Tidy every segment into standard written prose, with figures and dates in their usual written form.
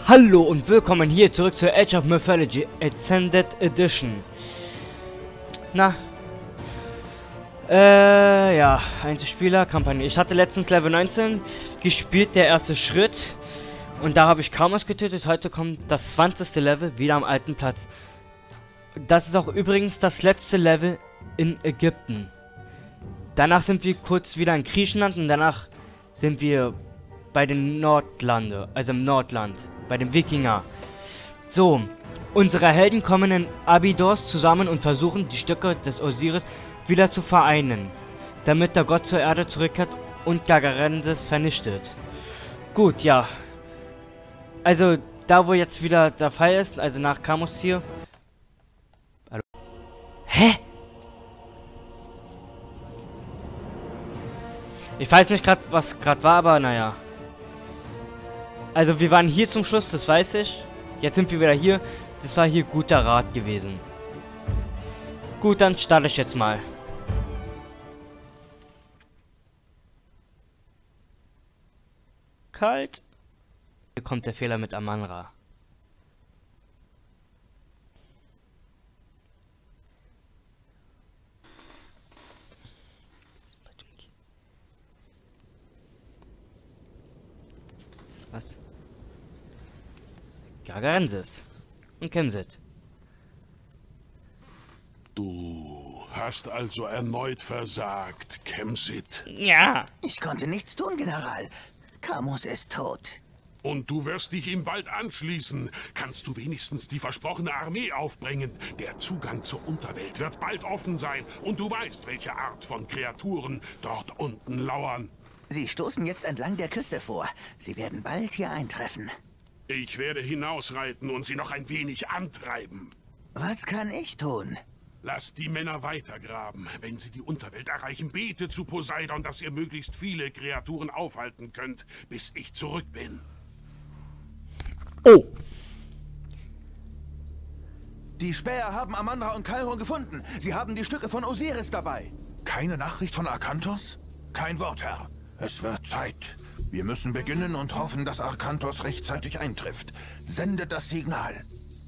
Hallo und willkommen hier zurück zur Age of Mythology Extended Edition. Na, ja, Einzelspieler, Kampagne. Ich hatte letztens Level 19 gespielt, der erste Schritt. Und da habe ich Kamos getötet. Heute kommt das 20. Level, wieder am alten Platz. Das ist auch übrigens das letzte Level in Ägypten. Danach sind wir kurz wieder in Griechenland und danach sind wir bei den Nordlande, also im Nordland, bei den Wikinger. So, unsere Helden kommen in Abydos zusammen und versuchen, die Stücke des Osiris wieder zu vereinen, damit der Gott zur Erde zurückkehrt und Gargarensis vernichtet. Gut, ja. Also, da wo jetzt wieder der Fall ist, also nach Kamos hier. Hallo? Hä? Ich weiß nicht gerade, was gerade war, aber naja. Also wir waren hier zum Schluss, das weiß ich. Jetzt sind wir wieder hier. Das war hier guter Rat gewesen. Gut, dann starte ich jetzt mal. Kalt. Hier kommt der Fehler mit Amanra. Was? Gargarensis und Kemsit. Du hast also erneut versagt, Kemsit. Ja. Ich konnte nichts tun, General. Kamos ist tot. Und du wirst dich ihm bald anschließen. Kannst du wenigstens die versprochene Armee aufbringen? Der Zugang zur Unterwelt wird bald offen sein. Und du weißt, welche Art von Kreaturen dort unten lauern. Sie stoßen jetzt entlang der Küste vor. Sie werden bald hier eintreffen. Ich werde hinausreiten und sie noch ein wenig antreiben. Was kann ich tun? Lasst die Männer weitergraben. Wenn sie die Unterwelt erreichen, bete zu Poseidon, dass ihr möglichst viele Kreaturen aufhalten könnt, bis ich zurück bin. Oh. Die Späher haben Amandra und Chiron gefunden. Sie haben die Stücke von Osiris dabei. Keine Nachricht von Akanthos? Kein Wort, Herr. Es wird Zeit. Wir müssen beginnen und hoffen, dass Akanthos rechtzeitig eintrifft. Sendet das Signal.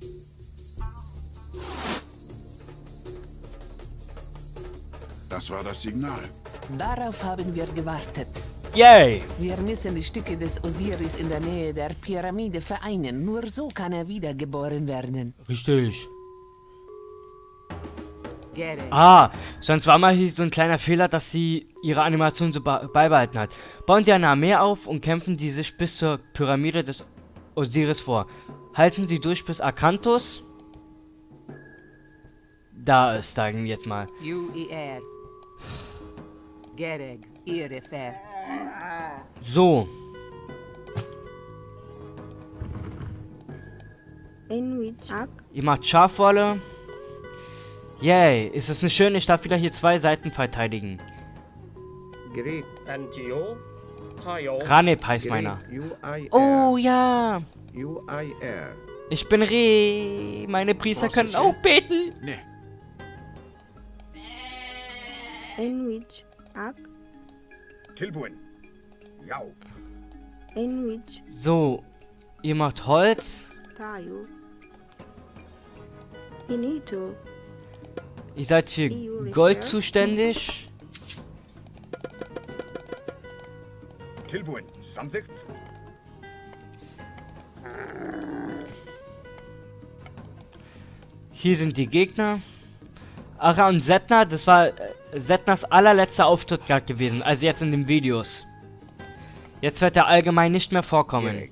Das war das Signal. Darauf haben wir gewartet. Yay. Wir müssen die Stücke des Osiris in der Nähe der Pyramide vereinen. Nur so kann er wiedergeboren werden. Richtig. Get it. Ah, sonst war mal hier so ein kleiner Fehler, dass sie ihre Animation so beibehalten hat. Bauen sie eine Armee auf und kämpfen sie sich bis zur Pyramide des Osiris vor. Halten sie durch bis Akanthos. Da ist, sagen wir jetzt mal. UER. Gereg, Irefer. So. Ihr macht Schafwolle. Yay, ist es nicht schön, ich darf wieder hier zwei Seiten verteidigen. Ranep heißt meiner. Oh ja. Ich bin Reh. Meine Priester können auch beten. Nee. So, ihr macht Holz. Ihr seid für Gold zuständig. Hier sind die Gegner. Ara und Setna, das war Setnas allerletzter Auftritt gerade gewesen, also jetzt in den Videos. Jetzt wird er allgemein nicht mehr vorkommen.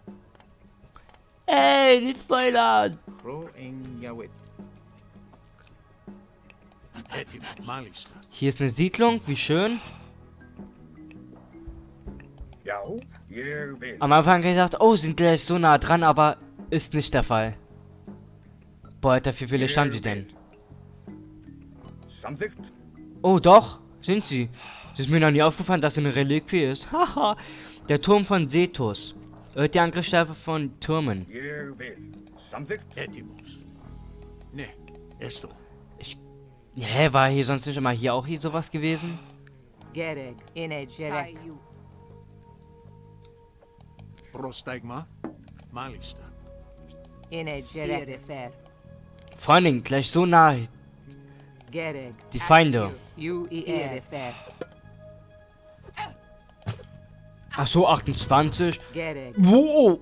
Ey, nicht spoilern! Hier ist eine Siedlung, wie schön. Am Anfang gedacht, oh, sind gleich so nah dran, aber ist nicht der Fall. Boah, Alter, wie viele standen die denn? Oh, doch, sind sie. Es ist mir noch nie aufgefallen, dass sie eine Reliquie ist. Haha, der Turm von Sethos. Die Angriffsstärke von Türmen. Hä, war hier sonst nicht immer hier auch hier sowas gewesen? Gereg, Inej, Gerek. Prostegma. Malista. Vor allen Dingen gleich so nah. Die Feinde. Ach so, 28. Wow.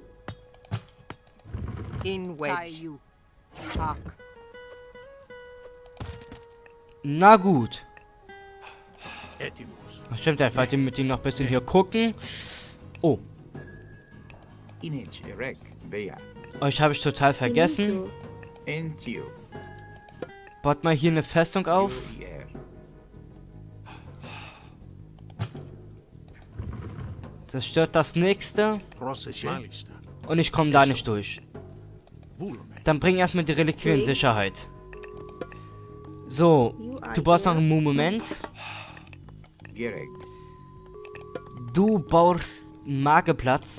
Na gut. Ach, stimmt, ich wollte mit ihm noch ein bisschen hier gucken. Oh. Euch habe ich total vergessen. Baut mal hier eine Festung auf. Zerstört das nächste. Und ich komme da nicht durch. Dann bring erstmal die Reliquie in Sicherheit. So, du brauchst noch einen Moment. Du baust einen Marketplatz.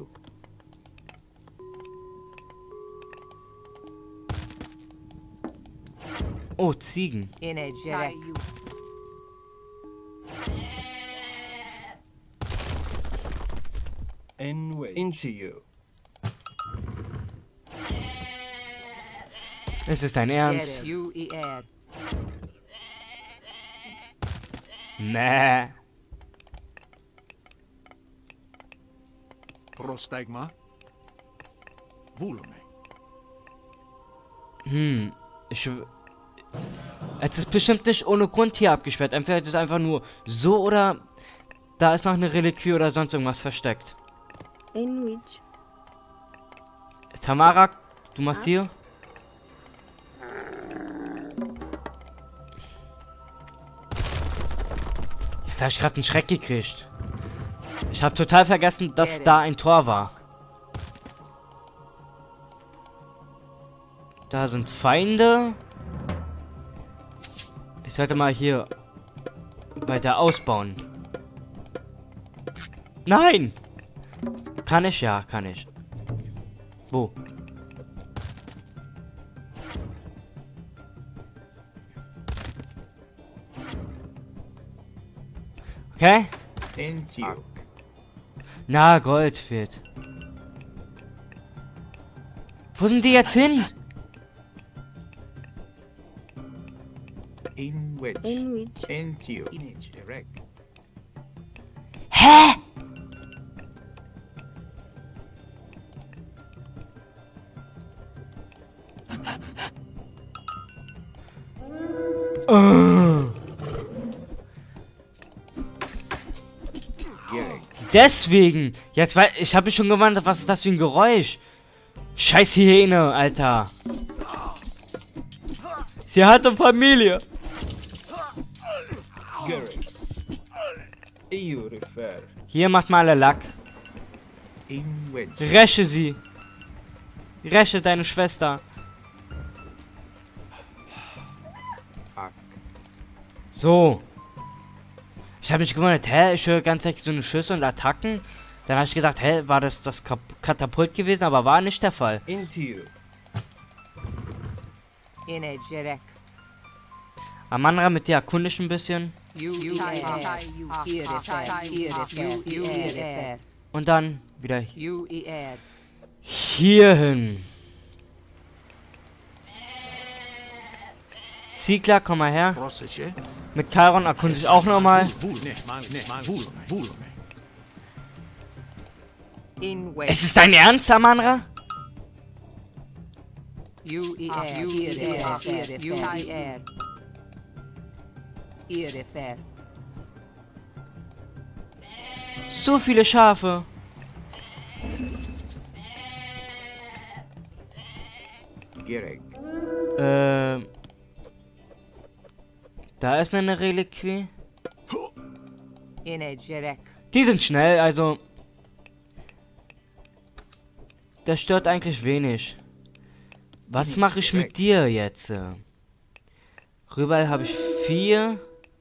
Oh, Ziegen. Into you. Es ist dein Ernst? Nee. Prostegma. Vulome. Es ist bestimmt nicht ohne Grund hier abgesperrt. Entweder ist es einfach nur so oder da ist noch eine Reliquie oder sonst irgendwas versteckt. In which? Tamara, du machst hier. Jetzt habe ich gerade einen Schreck gekriegt. Ich habe total vergessen, dass da ein Tor war. Da sind Feinde. Ich sollte mal hier weiter ausbauen. Nein! Kann ich? Ja, kann ich. Wo? Okay. Na, Gold fehlt. Wo sind die jetzt hin? In which? Hä? Deswegen. Jetzt weil ich habe mich schon gewundert, was ist das für ein Geräusch? Scheiß Hyäne, Alter. Sie hatte Familie. Hier macht mal alle Lack. Räche sie. Räche deine Schwester. So. Ich habe mich gewundert, hä? Ich höre ganz echt so eine Schüsse und Attacken. Dann habe ich gedacht, hä, war das Katapult gewesen, aber war nicht der Fall. Amandra, mit dir erkunde ich ein bisschen. Und dann wieder hierhin. Ziegler, komm mal her. Mit Chiron erkunde ich auch nochmal. Es ist dein Ernst, Amandra? So viele Schafe. Da ist eine Reliquie. Die sind schnell, also. Das stört eigentlich wenig. Was mache ich mit dir jetzt? Rüber habe ich 4.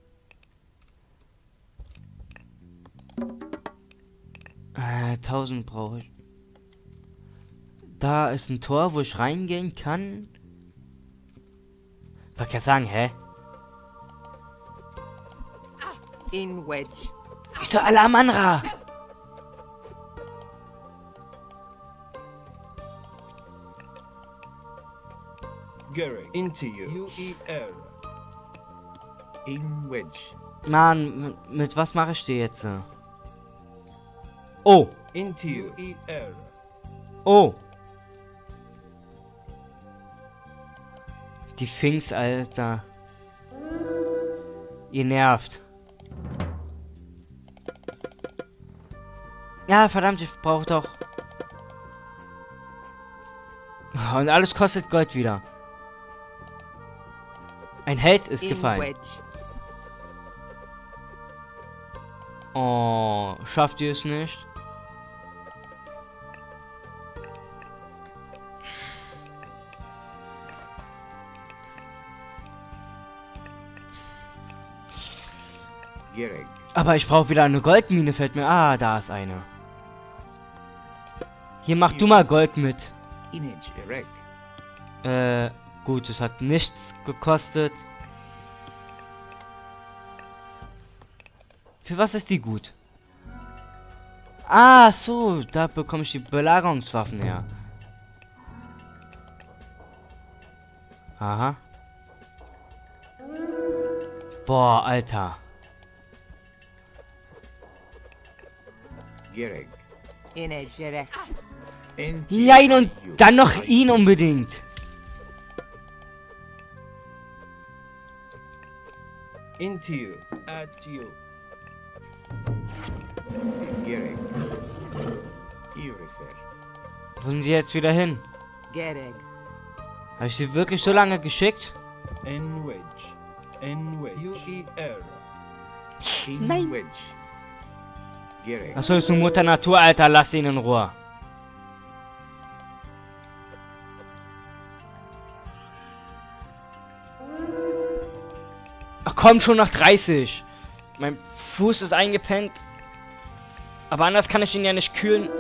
Äh, 1000 brauche ich. Da ist ein Tor, wo ich reingehen kann. Was kann ich sagen, hä? In Wedge. Ich soll Alamandra! Gerrig. Into you. UER. In wedge. Mann, mit was mache ich dir jetzt? Oh, Into you. UER. oh. Die Finks, Alter. Ihr nervt. Ja, verdammt, ich brauche doch. Und alles kostet Gold wieder. Ein Held ist In gefallen. wedge. Oh, schafft ihr es nicht? Gerrig. Aber ich brauche wieder eine Goldmine, fällt mir. Ah, da ist eine. Hier, mach du mal Gold mit. Inage erect. Gut, es hat nichts gekostet. Für was ist die gut? Ah, so, da bekomme ich die Belagerungswaffen her. Aha. Boah, Alter. Gerrig. Inage erect. Into Nein, und you. dann noch ihn unbedingt. Into you. At you. Gerrig. Urifer. Wo sind die jetzt wieder hin? Gerrig. Habe ich sie wirklich so lange geschickt? In wedge. In wedge. UER. In Nein. wedge. Gerrig. Achso, ist nur Mutter Natur, Alter, lass ihn in Ruhe. Ach komm, schon nach 30. Mein Fuß ist eingepennt. Aber anders kann ich ihn ja nicht kühlen.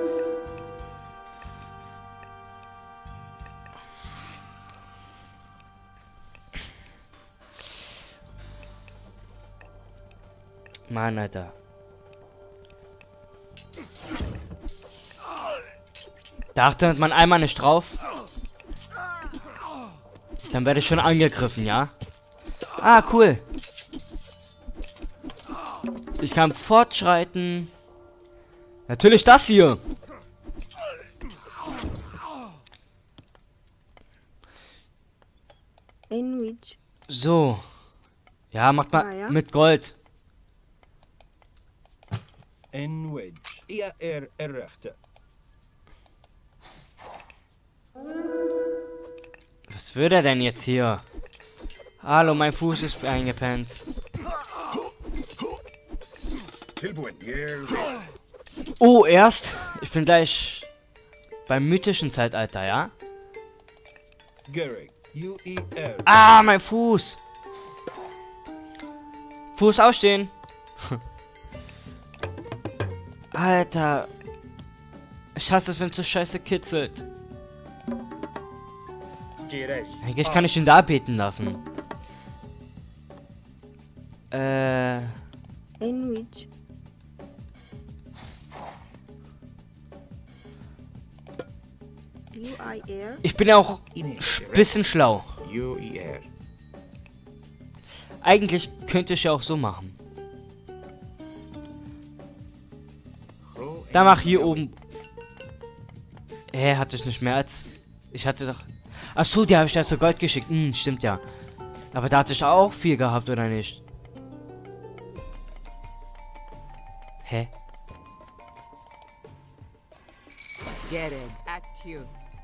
Mann, Alter. Da achtet man einmal nicht drauf. Dann werde ich schon angegriffen, ja? Ah, cool. Ich kann fortschreiten. Natürlich das hier. In which? So. Ja, macht mal Ah, ja? mit Gold. In wedge. Ja, errechte. Was will er denn jetzt hier? Hallo, mein Fuß ist eingepennt. Oh, erst? Ich bin gleich beim mythischen Zeitalter, ja? Gerrig. UER. Ah, mein Fuß! Fuß aufstehen! Alter! Ich hasse es, wenn es so scheiße kitzelt. Eigentlich kann ich ihn da beten lassen. In which? UIR? Ich bin ja auch bisschen schlau. UER. Eigentlich könnte ich ja auch so machen. Da mach hier oben. Hatte ich nicht mehr als. Ich hatte doch. Achso, die habe ich da zu Gold geschickt. Stimmt ja. Aber da hatte ich auch viel gehabt, oder nicht? Hä? Gerrig. At you.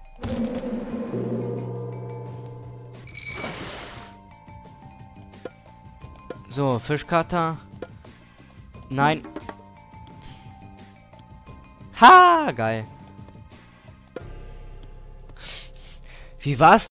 So, Fischkater. Nein. Ha, geil. Wie war's